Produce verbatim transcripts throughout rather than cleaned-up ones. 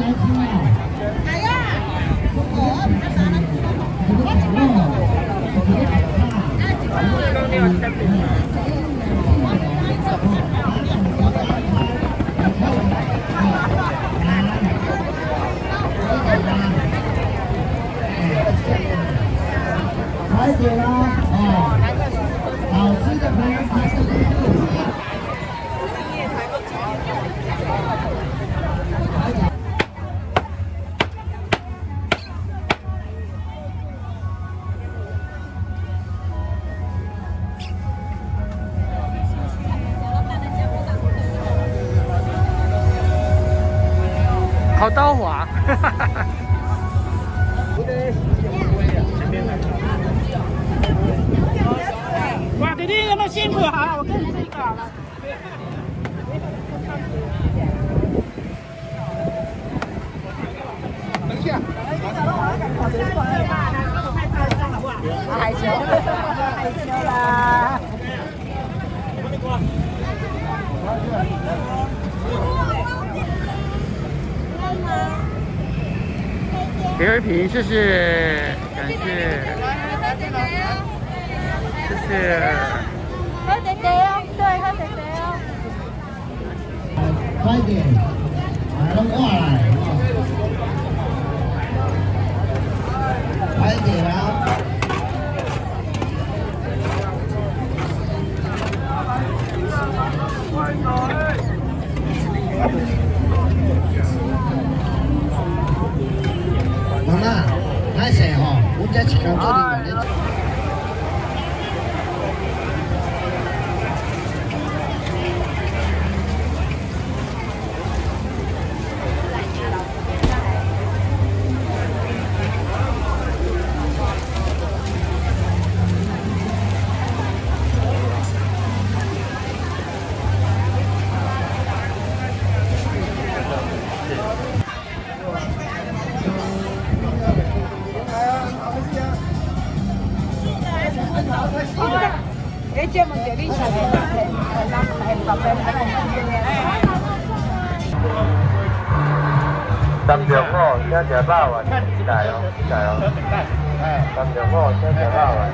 排解啦，哦，好吃的朋友排队进去。 好刀滑，哈哈哈哈。 哇，弟弟有没有辛苦？好，我跟你吃一个好了。 等一下， 害羞，害羞啦。 第二瓶，谢谢，感谢。 谢谢。 喝姐姐哦，对，喝姐姐哦。 快点，来拢过来，快点啊！妈妈，歹势吼，我这一工做你们咧。 哎，这问题你想的，咱来宝贝来。 三中五，请食饱啊！来哦，来哦。三中五，请食饱啊！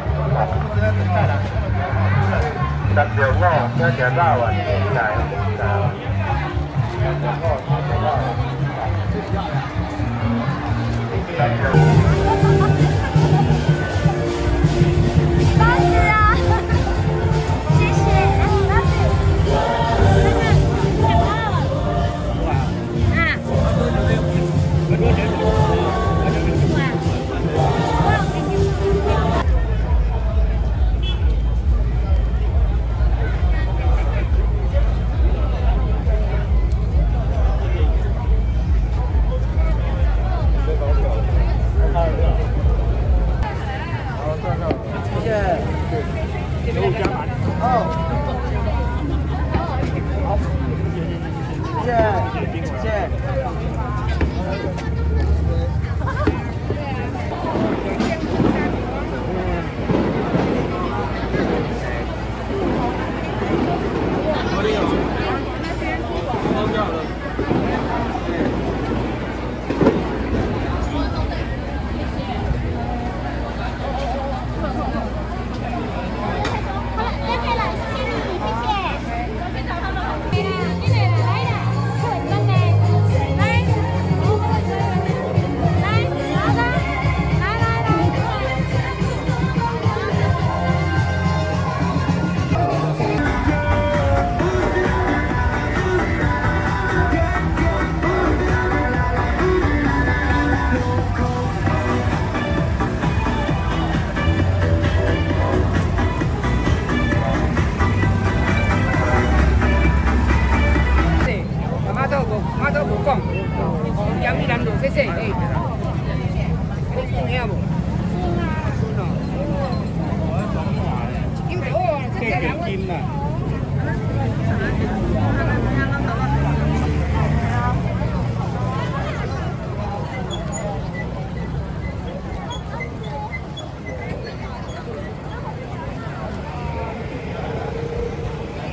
三中五，请食饱啊！来哦，来哦。三中五，请食饱啊！三中。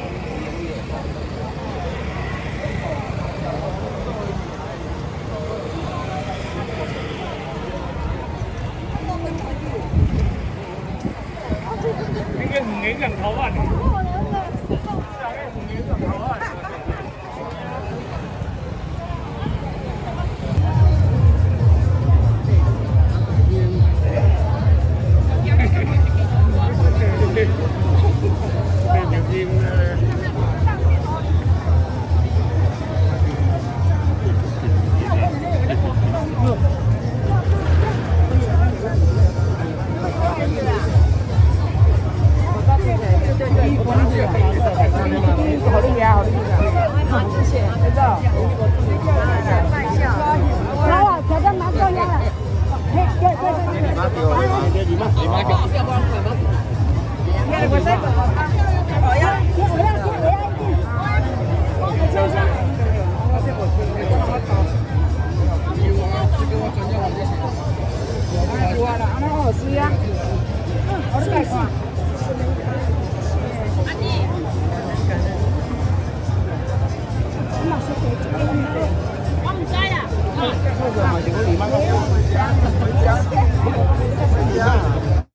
来影人頭啊！ 好厉害，好厉害！好，谢谢，知道。来了，挑战蛮重要的。嘿，对对对。你妈给我，你妈，你妈给我。我再走吧。我要，我要，我要一定。我了，那好吃呀。我的盖瓜。我唔知啊。这个嘛，这个你妈。